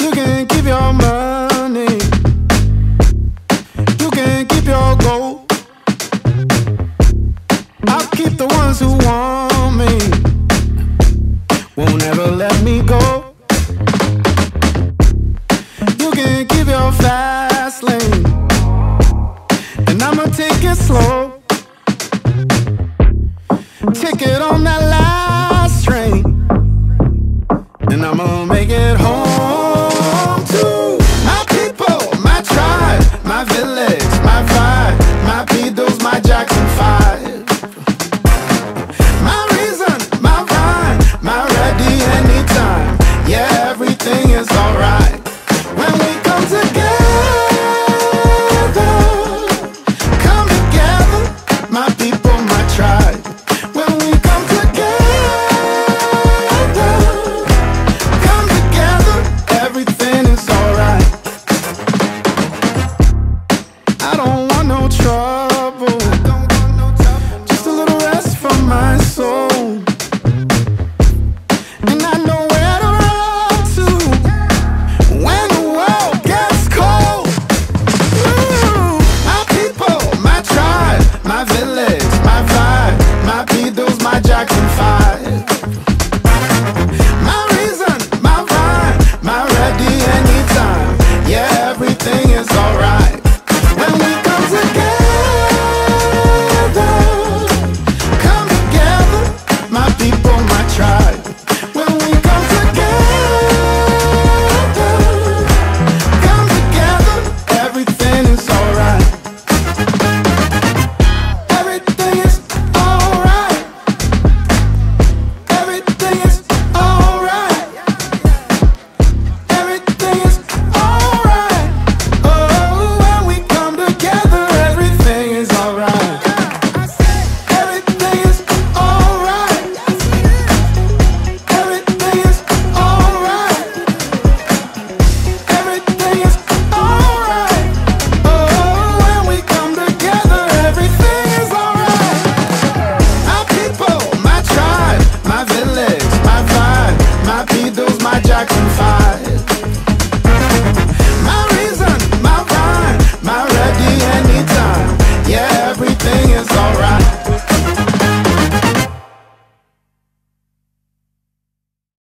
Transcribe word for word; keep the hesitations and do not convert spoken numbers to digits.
You can keep your money, you can keep your gold. I'll keep the ones who want me, won't ever let me go. You can keep your fast lane, and I'ma take it slow. Ticket on that last train, and I'ma make it home to my people, my tribe, my village, my vibe, my Beatles, my Jackson five. My reason, my rhyme, my ready anytime. Yeah, everything is alright when we come together. Come together, my people, my tribe. When we come together, come together, everything is alright. I don't want no trouble, just a little rest for my soul. And I know where to run to when the world gets cold. Ooh, my people, my tribe, my village, my vibe, my Beatles, my Jackson five.